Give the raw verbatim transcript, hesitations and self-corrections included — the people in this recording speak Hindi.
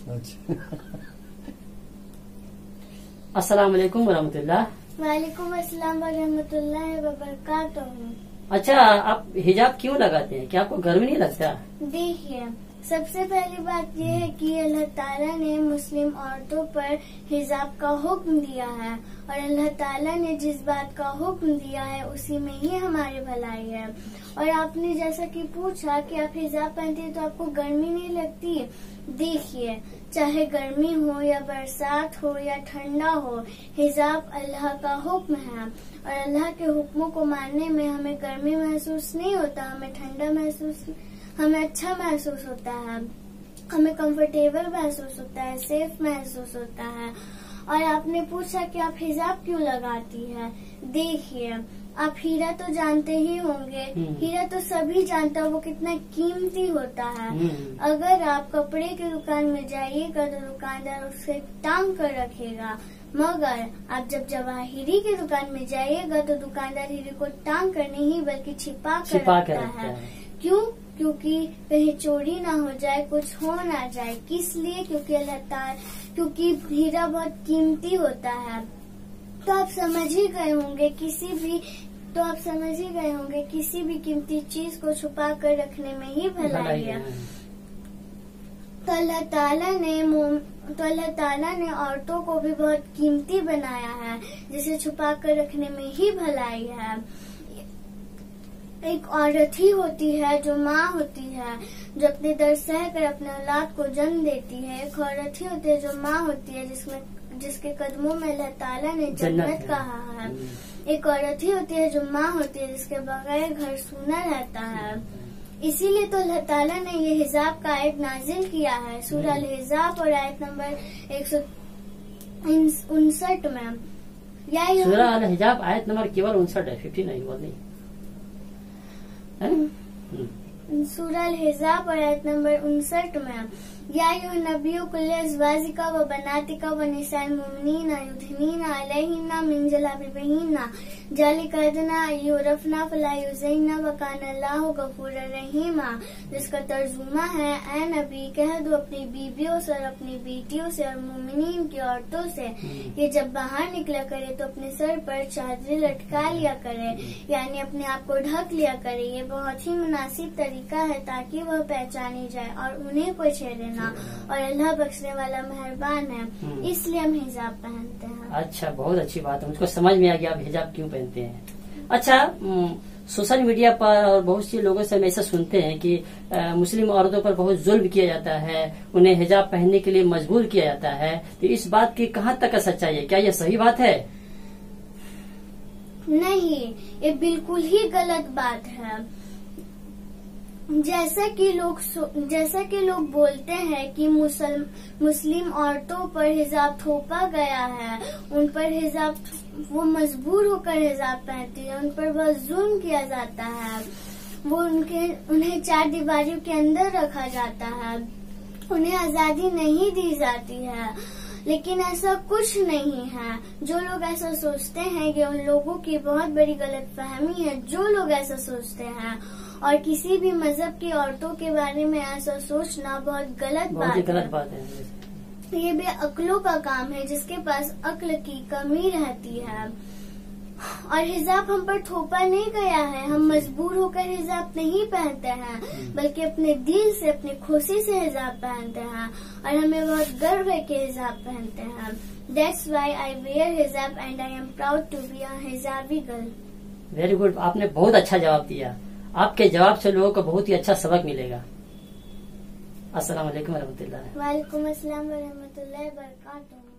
अच्छा। अस्सलाम वालेकुम वरहमतुल्लाह। वालेकुम अस्सलाम वरहमतुल्लाहि वबरकातुहू। अच्छा, आप हिजाब क्यों लगाते हैं? क्या आपको गर्मी नहीं लगता? देखिए, सबसे पहली बात यह है कि अल्लाह ताला ने मुस्लिम औरतों पर हिजाब का हुक्म दिया है और अल्लाह ताला ने जिस बात का हुक्म दिया है उसी में ही हमारी भलाई है। और आपने जैसा कि पूछा कि आप हिजाब पहनती है तो आपको गर्मी नहीं लगती? देखिए, चाहे गर्मी हो या बरसात हो या ठंडा हो, हिजाब अल्लाह का हुक्म है और अल्लाह के हुक्मों को मानने में हमें गर्मी महसूस नहीं होता, हमें ठंडा महसूस हमें अच्छा महसूस होता है, हमें कंफर्टेबल महसूस होता है, सेफ महसूस होता है। और आपने पूछा कि आप हिजाब क्यों लगाती है? देखिए, आप हीरा तो जानते ही होंगे, हीरा तो सभी जानता है वो कितना कीमती होता है। अगर आप कपड़े की दुकान में जाइएगा तो दुकानदार उसे टांग कर रखेगा, मगर आप जब जवाहिरी की दुकान में जाइएगा तो दुकानदार हीरे को टांग कर नहीं बल्कि छिपा कर छिपा रखता कर है। क्यों? क्योंकि कहीं चोरी ना हो जाए, कुछ हो ना जाए। किस लिए? क्योंकि अल्लाह ताला क्योंकि हीरा बहुत कीमती होता है। तो आप समझ ही गए होंगे किसी भी तो आप समझ ही गए होंगे किसी भी कीमती चीज को छुपा कर रखने में ही भलाई है। तो अल्लाह ताला ने तो अल्लाह ताला ने औरतों को भी बहुत कीमती बनाया है, जिसे छुपा कर रखने में ही भलाई है। एक औरत ही होती है जो माँ होती है, जो अपने दर्द सह कर अपने औलाद को जन्म देती है। एक औरत ही होती है जो माँ होती है, जिसमें जिसके कदमों में अल्लाह ताला ने जन्नत कहा है। एक औरत ही होती है जो माँ होती है, जिसके बगैर घर सूना रहता है। इसीलिए तो अल्लाह ताला ने ये हिजाब का आयत नाजिल किया है सूरह अल हिजाब और आयत नंबर एक सौ उनसठ में। सूरह अल हिजाब आयत नंबर केवल उनसठ है, फिफ्टी नाइन वो नहीं। सूरह अल हिजाब और आयत नंबर उनसठ में या नबियों कुल्ले अज़वाजिका व बनातिका व निसाइल मुमिनीना युदनीना अलैहिन्ना मिन जलाबिबिहिन्ना ज़ालिका अदना युरफना फला युज़ैना व काना अल्लाहु गफूरर रहीमा। जिसका तर्जुमा है, ऐ नबी कह दो अपनी बीबियों से और अपनी बेटियों से और मुमिनीन की औरतों से ये जब बाहर निकला करे तो अपने सर पर चादर लटका लिया करे, यानी अपने आप को ढक लिया करे। ये बहुत ही मुनासिब तरीका है ताकि वह पहचानी जाए और उन्हें कोई छेड़े ना। और अल्लाह बख्शने वाला मेहरबान है, इसलिए हम हिजाब पहनते हैं। अच्छा, बहुत अच्छी बात है, मुझको समझ में आ गया आप हिजाब क्यों पहनते हैं। अच्छा, सोशल मीडिया पर और बहुत सी लोगों से हम ऐसा सुनते हैं कि आ, मुस्लिम औरतों पर बहुत जुल्म किया जाता है, उन्हें हिजाब पहनने के लिए मजबूर किया जाता है। तो इस बात की कहाँ तक का सच्चाई है? क्या ये सही बात है? नहीं, ये बिल्कुल ही गलत बात है। जैसा कि लोग जैसा कि लोग बोलते हैं कि मुसल, मुस्लिम औरतों पर हिजाब थोपा गया है, उन पर हिजाब वो मजबूर होकर हिजाब पहनती है, उन पर बहुत जुल्म किया जाता है, वो उनके उन्हें चार दीवारियों के अंदर रखा जाता है, उन्हें आजादी नहीं दी जाती है। लेकिन ऐसा कुछ नहीं है। जो लोग ऐसा सोचते हैं कि उन लोगों की बहुत बड़ी गलतफहमी है। जो लोग ऐसा सोचते हैं और किसी भी मजहब की औरतों के बारे में ऐसा सोचना बहुत गलत बहुत बात गलत है। बात है। ये बेअक्लों का काम है जिसके पास अक्ल की कमी रहती है। और हिजाब हम पर थोपा नहीं गया है, हम मजबूर होकर हिजाब नहीं पहनते हैं, बल्कि अपने दिल से अपनी खुशी से हिजाब पहनते हैं और हमें बहुत गर्व है कि हिजाब पहनते हैं। That's why I wear hijab and I am proud to be a hijabi girl. Very good, आपने बहुत अच्छा जवाब दिया। आपके जवाब से लोगों को बहुत ही अच्छा सबक मिलेगा। अस्सलाम वालेकुम वरहमतुल्लाह। वालेकुम अस्सलाम वरहमतुल्लाहि वबरकातुहू।